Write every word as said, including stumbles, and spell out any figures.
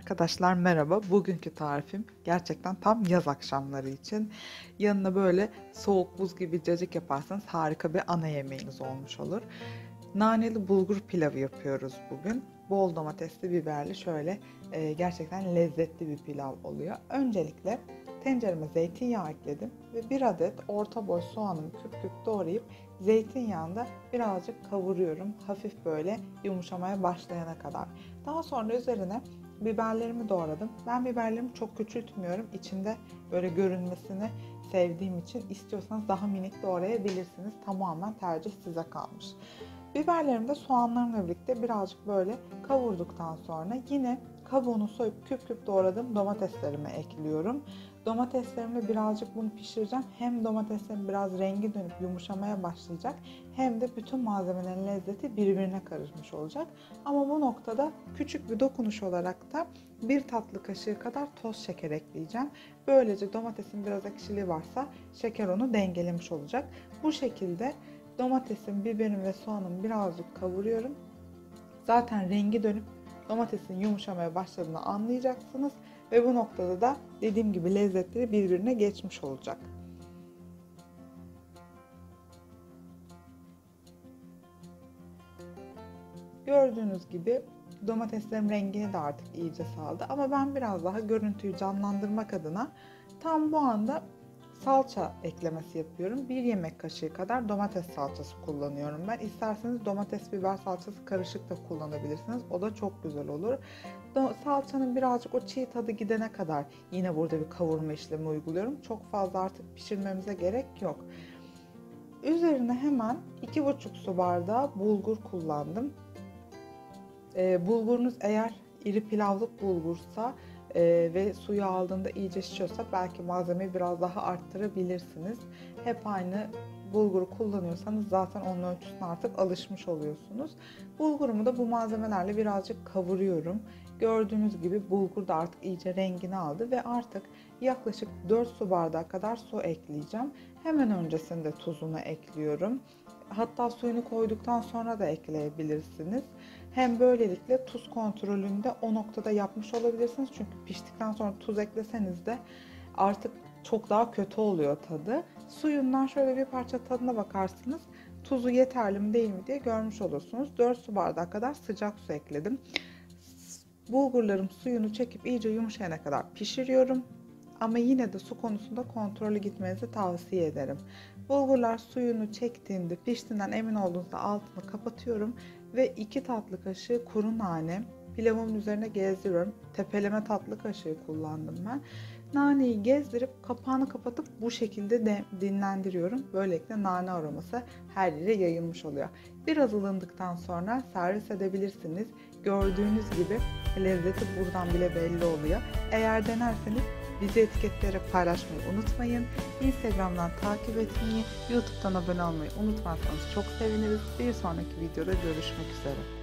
Arkadaşlar merhaba. Bugünkü tarifim gerçekten tam yaz akşamları için. Yanına böyle soğuk buz gibi cacık yaparsanız harika bir ana yemeğiniz olmuş olur. Naneli bulgur pilavı yapıyoruz bugün. Bol domatesli, biberli şöyle e, gerçekten lezzetli bir pilav oluyor. Öncelikle tencereme zeytinyağı ekledim ve bir adet orta boy soğanımı küp küp doğrayıp zeytinyağında birazcık kavuruyorum. Hafif böyle yumuşamaya başlayana kadar. Daha sonra üzerine biberlerimi doğradım. Ben biberlerimi çok küçültmüyorum. İçinde böyle görünmesini sevdiğim için istiyorsanız daha minik doğrayabilirsiniz. Tamamen tercih size kalmış. Biberlerimi de soğanlarımla birlikte birazcık böyle kavurduktan sonra yine kabuğunu soyup küp küp doğradığım domateslerimi ekliyorum. Domateslerimle birazcık bunu pişireceğim. Hem domateslerin biraz rengi dönüp yumuşamaya başlayacak hem de bütün malzemelerin lezzeti birbirine karışmış olacak. Ama bu noktada küçük bir dokunuş olarak da bir tatlı kaşığı kadar toz şeker ekleyeceğim. Böylece domatesin biraz ekşiliği varsa şeker onu dengelemiş olacak. Bu şekilde domatesin, biberin ve soğanın birazcık kavuruyorum. Zaten rengi dönüp domatesin yumuşamaya başladığını anlayacaksınız ve bu noktada da dediğim gibi lezzetleri birbirine geçmiş olacak. Gördüğünüz gibi domateslerin rengini de artık iyice saldı ama ben biraz daha görüntüyü canlandırmak adına tam bu anda salça eklemesi yapıyorum. Bir yemek kaşığı kadar domates salçası kullanıyorum ben. İsterseniz domates biber salçası karışık da kullanabilirsiniz. O da çok güzel olur. Salçanın birazcık o çiğ tadı gidene kadar yine burada bir kavurma işlemi uyguluyorum. Çok fazla artık pişirmemize gerek yok. Üzerine hemen iki buçuk su bardağı bulgur kullandım. E, bulgurunuz eğer iri pilavlık bulgursa e, ve suyu aldığında iyice şişiyorsa belki malzemeyi biraz daha arttırabilirsiniz. Hep aynı bulguru kullanıyorsanız zaten onun ölçüsüne artık alışmış oluyorsunuz. Bulgurumu da bu malzemelerle birazcık kavuruyorum. Gördüğünüz gibi bulgur da artık iyice rengini aldı ve artık yaklaşık dört su bardağı kadar su ekleyeceğim. Hemen öncesinde tuzunu ekliyorum. Hatta suyunu koyduktan sonra da ekleyebilirsiniz. Hem böylelikle tuz kontrolünü de o noktada yapmış olabilirsiniz. Çünkü piştikten sonra tuz ekleseniz de artık çok daha kötü oluyor tadı. Suyundan şöyle bir parça tadına bakarsınız. Tuzu yeterli mi değil mi diye görmüş olursunuz. dört su bardağı kadar sıcak su ekledim. Bulgurlarım suyunu çekip iyice yumuşayana kadar pişiriyorum. Ama yine de su konusunda kontrollü gitmenizi tavsiye ederim. Bulgurlar suyunu çektiğinde, piştiğinden emin olduğunuzda altını kapatıyorum ve iki tatlı kaşığı kuru nane pilavımın üzerine gezdiriyorum. Tepeleme tatlı kaşığı kullandım ben. Naneyi gezdirip kapağını kapatıp bu şekilde de dinlendiriyorum. Böylelikle nane aroması her yere yayılmış oluyor. Biraz ılındıktan sonra servis edebilirsiniz. Gördüğünüz gibi lezzeti buradan bile belli oluyor. Eğer denerseniz bizi etiketleyerek paylaşmayı unutmayın. Instagram'dan takip etmeyi, YouTube'dan abone olmayı unutmazsanız çok seviniriz. Bir sonraki videoda görüşmek üzere.